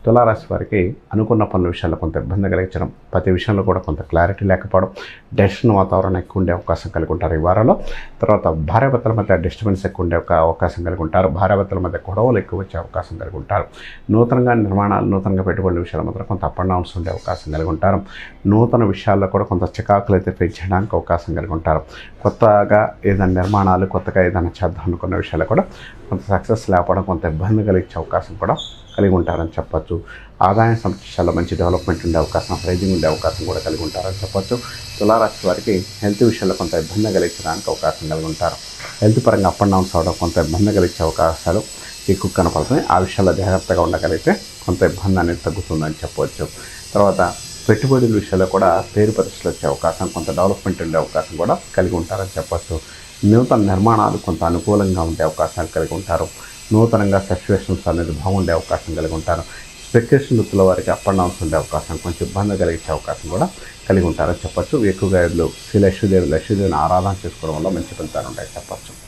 తులారాశి వారికి అనుకున్న పనుల విషయాల్లో కొంత ఇబ్బంది కలిగించడం, ప్రతి విషయంలో కూడా కొంత క్లారిటీ లేకపోవడం, డెసిషన్ వాతావరణం ఎక్కువ ఉండే అవకాశం కలిగి ఉంటారు ఈ వారంలో. తర్వాత భార్యాభర్తల మధ్య డిస్టర్బెన్స్ ఎక్కువ ఉండే అవకాశం కలిగి ఉంటారు. భార్యాభర్తల మధ్య గొడవలు ఎక్కువ వచ్చే అవకాశం కలిగి ఉంటారు. నూతనంగా నిర్మాణాలు, నూతనంగా పెట్టుబడుల విషయాలు మాత్రం కొంత అప్ అండ్ డౌన్స్ ఉండే అవకాశం కలిగి ఉంటారు. నూతన విషయాల్లో కూడా కొంత చికాకులు అయితే ఫేస్ చేయడానికి అవకాశం కలిగి ఉంటారు. కొత్తగా ఏదైనా నిర్మాణాలు, కొత్తగా ఏదైనా చేద్దాం అనుకున్న విషయాల్లో కూడా కొంత సక్సెస్ లేకపోవడం, కొంత ఇబ్బంది కలిగించే అవకాశం కూడా కలిగి ఉంటారని చెప్పొచ్చు. ఆదాయ సంస్థల్లో మంచి డెవలప్మెంట్ ఉండే అవకాశం, రైజింగ్ ఉండే అవకాశం కూడా కలిగి ఉంటారని చెప్పొచ్చు. తులారాశి వారికి హెల్త్ విషయంలో కొంత ఇబ్బంది కలిగించడానికి అవకాశం కలిగి ఉంటారు. హెల్త్ పరంగా అప్ అండ్ డౌన్స్ అవడం, కొంత ఇబ్బంది కలిగించే అవకాశాలు ఎక్కువ కనపడుతున్నాయి. ఆ విషయాల్లో జాగ్రత్తగా ఉండగలిగితే కొంత ఇబ్బంది అనేది తగ్గుతుందని చెప్పవచ్చు. తర్వాత పెట్టుబడుల విషయాల్లో కూడా పేరు ప్రతిష్టలు వచ్చే అవకాశం, కొంత డెవలప్మెంట్ ఉండే అవకాశం కూడా కలిగి ఉంటారని చెప్పచ్చు. నూతన నిర్మాణాలు కొంత అనుకూలంగా ఉండే అవకాశాలు కలిగి ఉంటారు. నూతనంగా సిచ్యువేషన్స్ అనేది బాగుండే అవకాశం కలిగి ఉంటారు. స్పెక్యులేషన్ వృత్తుల వారికి అప్ అండ్ డౌన్స్ ఉండే అవకాశం, కొంచెం ఇబ్బంది కలిగించే అవకాశం కూడా కలిగి ఉంటారని చెప్పచ్చు. ఎక్కువగా లక్ష్మీదేవిని ఆరాధన చేసుకోవడం వల్ల మంచి ఫలితాలు ఉంటాయని చెప్పచ్చు.